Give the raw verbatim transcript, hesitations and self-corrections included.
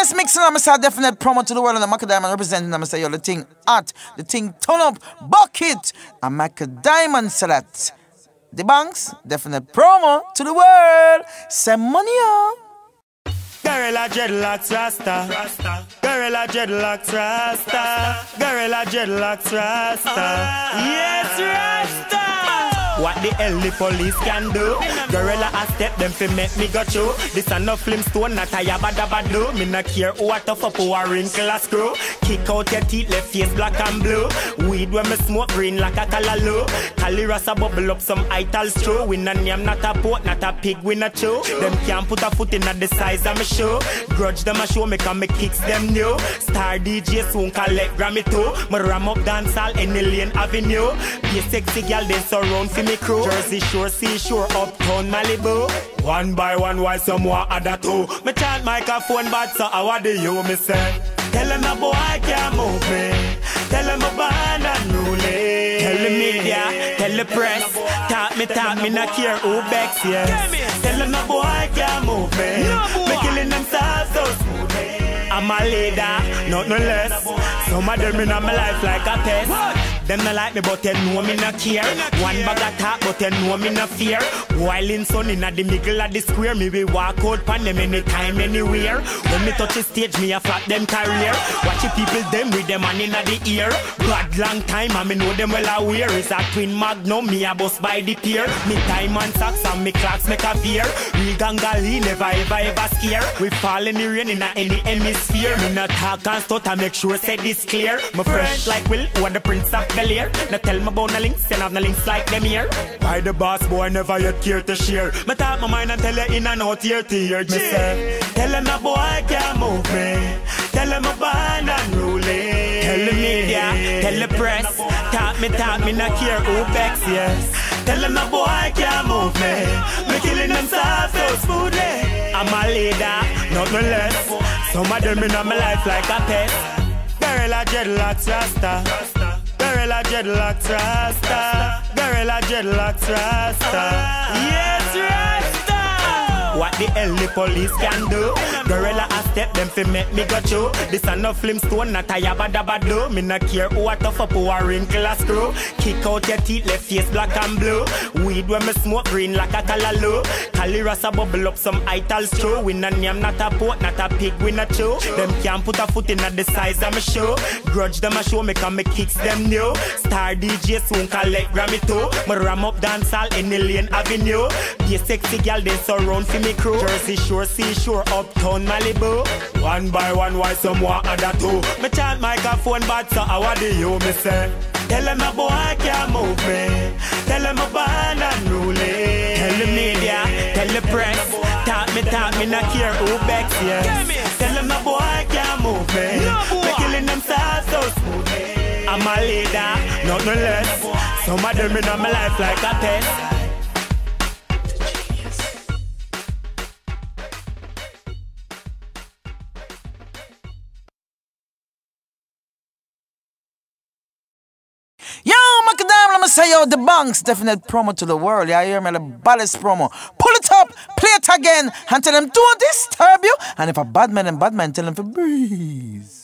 Baddest mixing, I'm say definite promo to the world, and the Macadamia representing, I'm say yo, the thing hot, the thing turn up, bucket, and Macadamia say that. The banks, definite promo to the world. Send money up. Gorilla dreadlocks rasta, rasta. Gorilla dreadlocks rasta, gorilla dreadlocks rasta. Yes, rasta. What the hell the police can do? Gorilla a step them fi make me go through. This a no film stone, not a yabba dabba do. Me not care who a tough up who a wrinkle a screw. Kick out your teeth, left face black and blue. Weed when me smoke green like a callaloo. Cali rasa bubble up some itals true. We not name, not a pork, not a pig, we not chew. Them can't put a foot in at the size of me show. Grudge them a show me can me kicks them new. Star D J soon collect Grammy too. Me ram up dancehall any lane avenue. Be a sexy girl then surround for me crew. Jersey Shore, Seashore, Uptown, Malibu. One by one while some more other two. Me chant microphone but so I what do you me say? Tell him a boy I can't move me. Tell him a band unruly. Tell the media, tell the press. Talk me, talk me, not care who backs, yes. Tell him a boy I can't move me. Me killing them stars so smoothly. I'm a leader, not no less. Some of them in my life like a pest. Them not like me but they know me not care. One bag of talk but they know me not fear. While in sun in the middle of the square, me we walk out pan them anytime, anywhere. When me touch the stage, me a flap them career. Watch the people them with them hand in the ear. Bad long time and me know them well aware. It's a twin magnum, me a bust by the pier. Me time and socks and me clocks make a veer. Real gangali never ever ever scare. We fall in the rain in a any hemisphere. Me not talk and stutter, make sure say this clear. Me fresh like Will, or the Prince of Bel-Air. Now tell me about the links, and have the links like them here. Why the boss boy never yet care to share? Me talk my mind and tell you in and out here to hear. Me say, tell him a boy I can't move me. Tell him a band unruly. Tell the media, tell the press. Talk me, talk me, not care who backs, yes. Tell him a boy I can't move me. Me killing them soft so smoothly. I'm a leader, not no less. Some of them in my life like a pest. Gorilla dreadlocks rasta. Gorilla dreadlocks rasta. Gorilla dreadlocks rasta. Yes, rasta. What the hell the police can do? Gorilla a step them fi make me go through. This a no film stone, not a yabba dabba do. Me not care who a tough up who a wrinkle a screw. Kick out your teeth, left face black and blue. Weed when me smoke green like a callaloo. Cali rasa bubble up some itals true. We not name, not a pork, not a pig, we not chew. Them can't put a foot in at the size of me show. Grudge them a show me can me kicks them new. Star D J soon collect Grammy too. Me ram up dancehall any lane avenue. Be a sexy girl then surround for me crew. Jersey Shore, Seashore, Uptown, Malibu. One by one while some more other two. Me chant microphone but so I what do you me say? Tell him a boy I can't move me. Tell him a band unruly. Tell the media, tell the press. Talk me, talk me, not care who backs, yes. Tell him a boy I can't move me. Me killing them stars so smoothly. I'm a leader, not no less. Some of them in my life like a pest. Yo, Macadam, let me say yo, the banks, definite promo to the world. Yeah, you hear me, the baddest promo. Pull it up, play it again, and tell them don't disturb you. And if a bad man and bad man, tell them to breathe.